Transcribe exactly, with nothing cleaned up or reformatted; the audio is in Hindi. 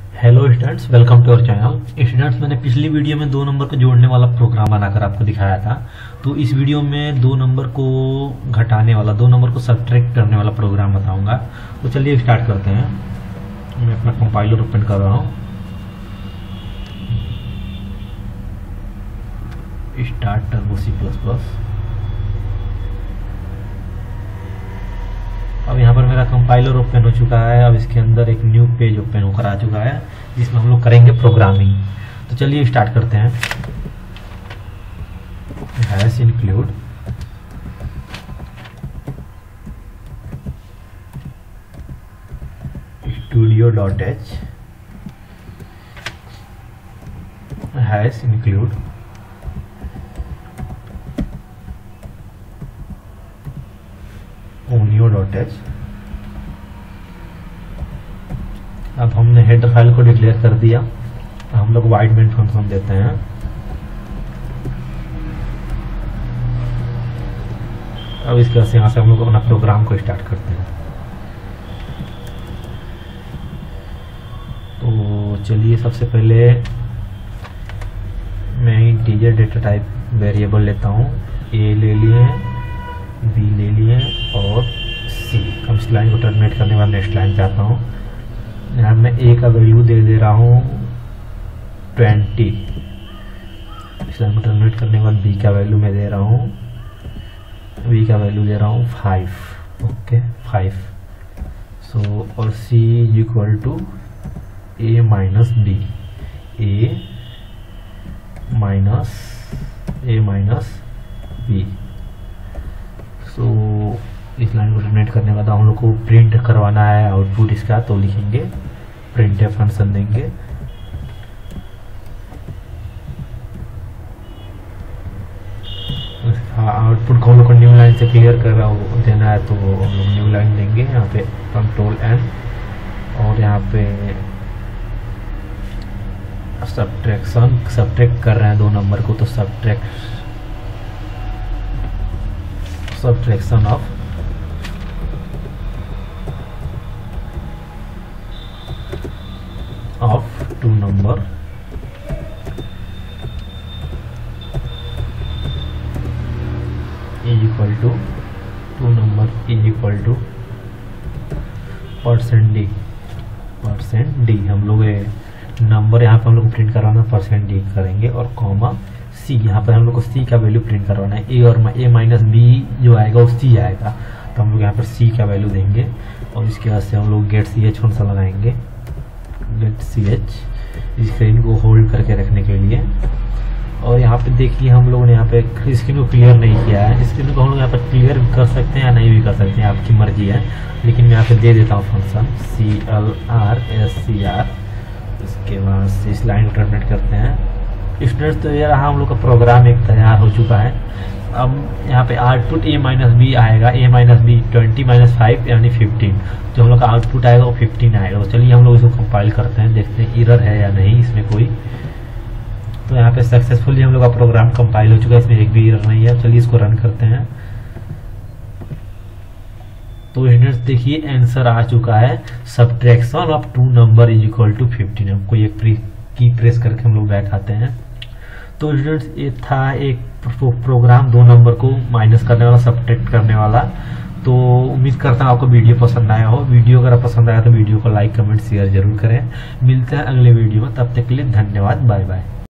Hello students, welcome to our channel. Students, मैंने पिछली वीडियो में दो नंबर को जोड़ने वाला प्रोग्राम बनाकर आपको दिखाया था। तो इस वीडियो में दो नंबर को घटाने वाला, दो नंबर को सब्ट्रैक्ट करने वाला प्रोग्राम बताऊंगा। तो चलिए स्टार्ट करते हैं। मैं अपना कंपाइलर ओपन कर रहा हूँ। Start turbo C plus plus. अब यहाँ पर मेरा कंपाइलर ओपन हो चुका है। अब इसके अंदर एक न्यू पेज ओपन होकर आ चुका है जिसमें हम लोग करेंगे प्रोग्रामिंग। तो चलिए स्टार्ट करते हैं। Hash include studio dot H hash include conio dot H. अब हमने हेडर फाइल को डिक्लेयर कर दिया। हम लोग वाइड मेन फंक्शन देते हैं। अब इसके बाद से यहाँ से हम लोग अपना प्रोग्राम को स्टार्ट करते हैं। तो चलिए सबसे पहले मैं इंटीजर डेटा टाइप वेरिएबल लेता हूँ। ए ले लिए, बी ले लिए और सी। अब इस लाइन को टर्मिनेट करने के बाद नेक्स्ट लाइन पे आता हूँ। यहाँ मैं ए का वैल्यू दे दे रहा हूँ ट्वेंटी। इस लाइन को टर्मिनेट करने के बाद बी का वैल्यू मैं दे रहा हूँ, बी का वैल्यू दे रहा हूँ फाइव। Okay, five. सो और C is equal to A minus B. A minus A minus B. So इस लाइन को टर्मिनेट करने के बाद हम लोग को प्रिंट करवाना है आउटपुट इसका। तो लिखेंगे प्रिंट फंक्शन देंगे। आउटपुट को हम लोग को न्यू लाइन से क्लियर कर देना है तो हम लोग न्यू लाइन देंगे। यहाँ पे कंट्रोल एन और यहाँ पे सब्ट्रैक्शन सब्ट्रैक्ट कर रहे हैं दो नंबर को। तो subtract subtraction of of two number is equal to two number is equal to percent D. Percent D हम लोग नंबर यहाँ पे हम लोग प्रिंट कराना परसेंट डी करेंगे और कॉमा सी। यहाँ पर हम लोग को सी का वैल्यू प्रिंट करवाना है। ए और ए माइनस बी जो आएगा वो सी आएगा। तो हम लोग यहाँ पर सी का वैल्यू देंगे और इसके बाद से हम लोग गेट सी एच फंक्शन लगाएंगे। गेट सी एच स्क्रीन को होल्ड करके रखने के लिए। और यहाँ पे देखिए हम लोगों ने यहाँ पे स्क्रीन को क्लियर नहीं किया है। स्क्रीन को हम लोग यहाँ पर क्लियर कर सकते हैं या नहीं भी कर सकते हैं, आपकी मर्जी है। लेकिन मैं यहाँ पे दे देता हूँ function C L R S C R. इसके बाद इस लाइन को टर्मिनेट करते हैं। स्टूडेंट्स, तो ये रहा हम लोग का प्रोग्राम एक तैयार हो चुका है। अब यहाँ पे आउटपुट ए माइनस बी आएगा। A minus B twenty minus five यानी फिफ्टीन। जो हम लोग का आउटपुट आएगा वो फिफ्टीन आएगा। तो चलिए हम लोग इसको कंपाइल करते हैं, देखते हैं एरर है या नहीं इसमें कोई। तो यहाँ पे सक्सेसफुली हम लोग का प्रोग्राम कंपाइल हो चुका है, इसमें एक भी एरर नहीं है। चलिए इसको रन करते हैं। तो स्टूडेंट्स देखिए आंसर आ चुका है subtraction of two number is equal to fifteen. हमको एक प्री की प्रेस करके हम लोग बैक आते हैं। तो स्टूडेंट्स ये था एक प्रो, प्रोग्राम दो नंबर को माइनस करने वाला, सब्ट्रैक्ट करने वाला। तो उम्मीद करता हूँ आपको वीडियो पसंद आया हो। वीडियो अगर पसंद आया तो वीडियो को लाइक कमेंट शेयर जरूर करें। मिलते हैं अगले वीडियो में, तब तक के लिए धन्यवाद, बाय बाय।